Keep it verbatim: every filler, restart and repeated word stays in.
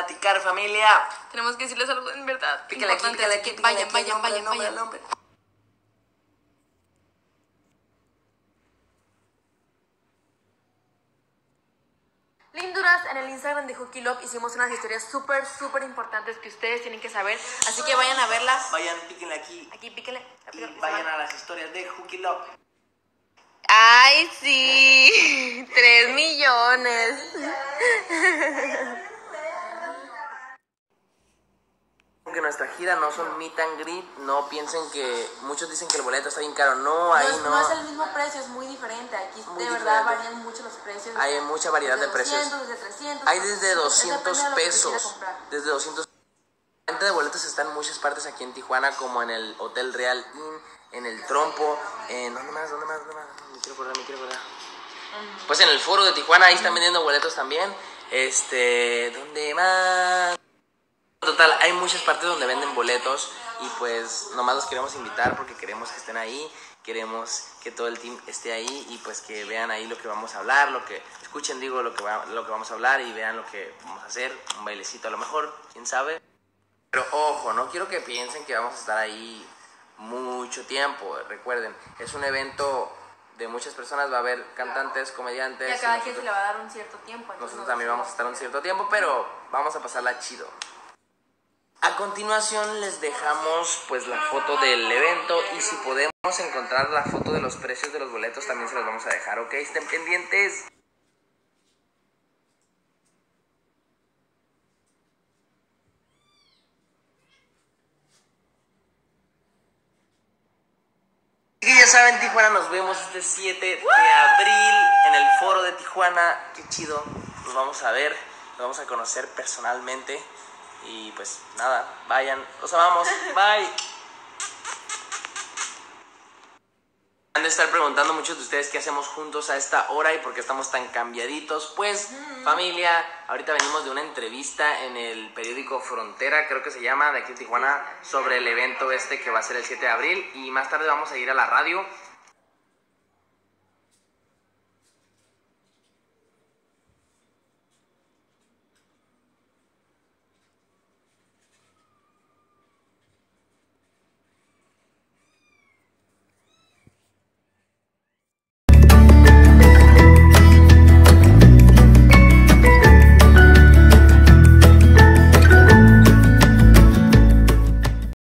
platicar, familia. Tenemos que decirles algo en verdad. Pícale aquí, pícale aquí, pícale Vayan, aquí, vayan, nombre, vayan, nombre, vayan. nombre. Linduras, en el Instagram de Hooky Love hicimos unas historias súper, súper importantes que ustedes tienen que saber. Así que vayan a verlas. Vayan, píquenle aquí. Aquí, píquele. Y vayan a las historias de Hooky Love. ¡Ay, sí! ¡Tres millones! Que nuestra gira no son meet and greet, no piensen que muchos dicen que el boleto está bien caro, no, ahí no, es, no. no es el mismo precio, es muy diferente. Aquí Muy de verdad diferente. varían mucho los precios. Hay mucha variedad desde de precios. doscientos, desde trescientos. Hay desde doscientos doscientos pesos, comprar. desde doscientos. La venta de boletos está en muchas partes aquí en Tijuana, como en el Hotel Real Inn, en el Trompo, en ¿dónde más? ¿Dónde más? ¿Dónde más? Me quiero acordar, me quiero acordar. Pues en el Foro de Tijuana, ahí están vendiendo boletos también. Este, ¿dónde más? Total, hay muchas partes donde venden boletos y pues nomás los queremos invitar porque queremos que estén ahí, queremos que todo el team esté ahí y pues que vean ahí lo que vamos a hablar, lo que escuchen, digo, lo que, va, lo que vamos a hablar y vean lo que vamos a hacer, un bailecito a lo mejor, quién sabe. Pero ojo, no quiero que piensen que vamos a estar ahí mucho tiempo, recuerden, es un evento de muchas personas, va a haber cantantes, comediantes. Y a cada quien se le va a dar un cierto tiempo. Nosotros también vamos a estar un cierto tiempo, pero vamos a pasarla chido. A continuación les dejamos pues la foto del evento y si podemos encontrar la foto de los precios de los boletos también se los vamos a dejar, ¿ok? Estén pendientes. Y ya saben, Tijuana, nos vemos este siete de abril en el Foro de Tijuana. Qué chido, nos vamos a ver, nos vamos a conocer personalmente. Y pues nada, vayan, los amamos, bye. Han de estar preguntando muchos de ustedes qué hacemos juntos a esta hora y por qué estamos tan cambiaditos. Pues mm. familia, ahorita venimos de una entrevista en el periódico Frontera, creo que se llama, de aquí en Tijuana, sobre el evento este que va a ser el siete de abril. Y más tarde vamos a ir a la radio